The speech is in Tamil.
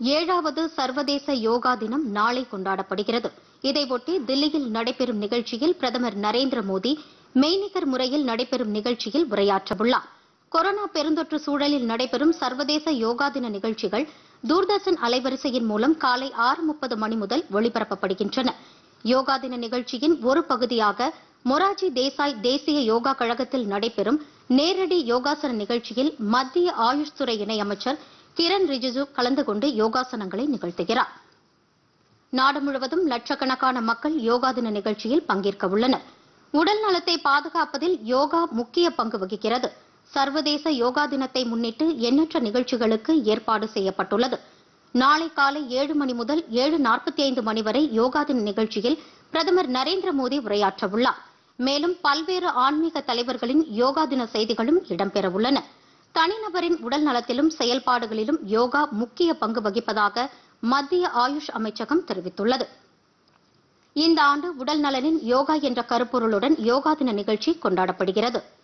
7வது சர்வதேச யோகா தினம் நாளை கொண்டாடப்படுகிறது. இதையொட்டி தில்லியில் நடைபெறும் நிகழ்ச்சியில் பிரதமர் நரேந்திர மோடி மெய்நிகர் முறையில் நடைபெறும் நிகழ்ச்சியில் உரையாற்றவுள்ளார். கொரோனா பெருந்தொற்று சூழலில் நடைபெறும் சர்வதேச யோகா தின நிகழ்ச்சிகள் தூர்தர்ஷன் அலைவரிசையின் மூலம் காலை 6:30 மணி முதல் ஒளிபரப்பப்படுகின்றன. யோகா தின நிகழ்ச்சியின் ஒரு பகுதியாக மொராஜி தேசாய் தேசிய யோகா கழகத்தில் நடைபெறும் நேரடி யோகாசன நிகழ்ச்சியில் மத்திய ஆயுஷ் துறை இணையமைச்சர் கிரண் ரிஜிஜு கலந்து கொண்டு யோகாசனங்களை நிகழ்த்துகிறார். நாடு முழுவதும் லட்சக்கணக்கான மக்கள் யோகா தின நிகழ்ச்சியில் பங்கேற்க உள்ளனர். உடல் நலத்தை பாதுகாப்பதில் யோகா முக்கிய பங்கு வகிக்கிறது. சர்வதேச யோகா தினத்தை முன்னிட்டு எண்ணற்ற நிகழ்ச்சிகளுக்கு ஏற்பாடு செய்யப்பட்டுள்ளது. நாளை காலை 7 மணி முதல் 7:45 மணி வரை யோகா தின நிகழ்ச்சியில் பிரதமர் நரேந்திர மோடி உரையாற்றவுள்ளார். மேலும் பல்வேறு ஆன்மீக தலைவர்களின் யோகா தின செய்திகளும் இடம்பெறவுள்ளன. தனிநபரின் உடல் நலத்திலும் செயல்பாடுகளிலும் யோகா முக்கிய பங்கு வகிப்பதாக மத்திய ஆயுஷ் அமைச்சகம் தெரிவித்துள்ளது. இந்த ஆண்டு உடல் நலனின் யோகா என்ற கருப்பொருளுடன் யோகா தின நிகழ்ச்சி கொண்டாடப்படுகிறது.